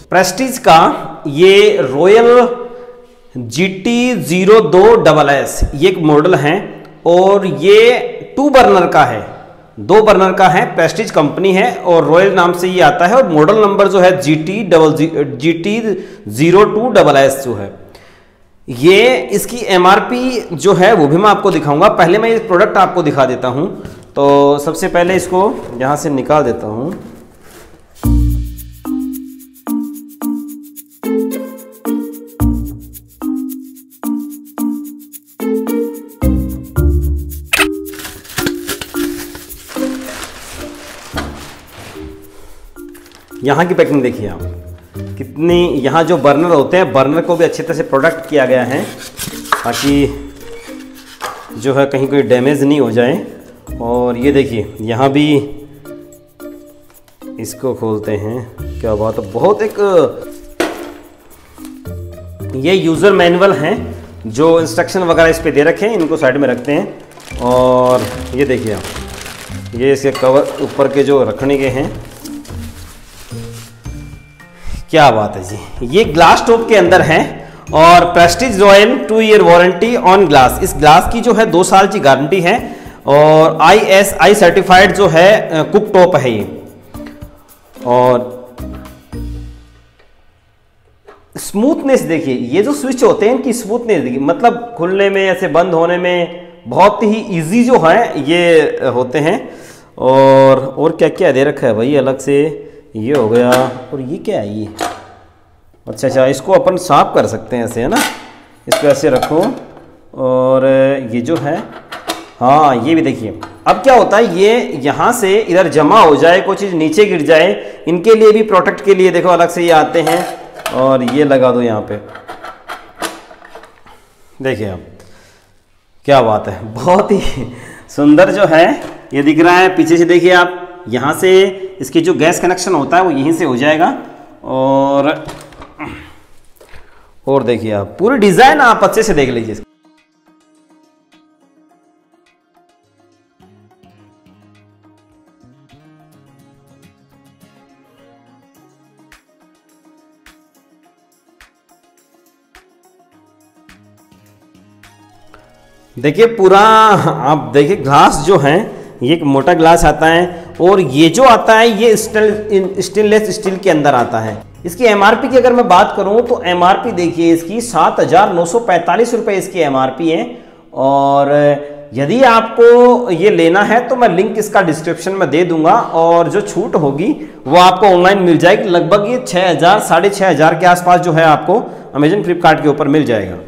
Prestige का ये royal GT02SS ये एक मॉडल है और ये 2 बर्नर का है, 2 बर्नर का है, प्रेस्टीज कंपनी है और रॉयल नाम से ये आता है और मॉडल नंबर जो है GT02SS जो है। ये इसकी MRP जो है वो भी मैं आपको दिखाऊंगा। पहले मैं ये प्रोडक्ट आपको दिखा देता हूं। तो सबसे पहले इसको यहां से निकाल देता हूं। यहाँ की पैकिंग देखिए आप कितनी, यहाँ जो बर्नर होते हैं बर्नर को भी अच्छे तरह से प्रोटेक्ट किया गया है ताकि जो है कहीं कोई डैमेज नहीं हो जाए। और ये देखिए यहाँ भी इसको खोलते हैं, क्या बात है, बहुत एक ये यूज़र मैनुअल हैं जो इंस्ट्रक्शन वगैरह इस पे दे रखे हैं, इनको साइड में रखते हैं। और ये देखिए आप, ये इसके कवर ऊपर के जो रखने के हैं, क्या बात है जी। ये ग्लास टॉप के अंदर है और Prestige Royal 2 year warranty on glass. इस ग्लास की जो है 2 साल की गारंटी है और ISI सर्टिफाइड जो है कुक टॉप है ये। और स्मूथनेस देखिए, ये जो स्विच होते हैं इनकी स्मूथनेस देखिए, मतलब खुलने में ऐसे बंद होने में बहुत ही इजी जो है ये होते हैं। और क्या क्या दे रखा है भाई अलग से, ये हो गया। और ये क्या है ये, अच्छा, इसको अपन साफ कर सकते हैं ऐसे, है ना, इसको ऐसे रखो। और ये जो है, हाँ ये भी देखिए, अब क्या होता है ये यहाँ से इधर जमा हो जाए, कोई चीज़ नीचे गिर जाए, इनके लिए भी प्रोटेक्ट के लिए देखो अलग से ये आते हैं। और ये लगा दो यहाँ पे, देखिए आप, क्या बात है, बहुत ही सुंदर जो है ये दिख रहा है। पीछे से देखिए आप, यहाँ से इसकी जो गैस कनेक्शन होता है वो यहीं से हो जाएगा। और देखिए आप, पूरी डिज़ाइन आप अच्छे से देख लीजिए। देखिए पूरा आप देखिए, ग्लास जो है ये एक मोटा ग्लास आता है और ये जो आता है ये स्टेनलेस स्टील के अंदर आता है। इसकी MRP की अगर मैं बात करूं तो MRP देखिए इसकी 7,945 रुपये इसकी MRP है। और यदि आपको ये लेना है तो मैं लिंक इसका डिस्क्रिप्शन में दे दूंगा और जो छूट होगी वो आपको ऑनलाइन मिल जाएगी। लगभग ये 6,000 साढ़े 6,000 के आसपास जो है आपको अमेजन फ्लिपकार्ट के ऊपर मिल जाएगा।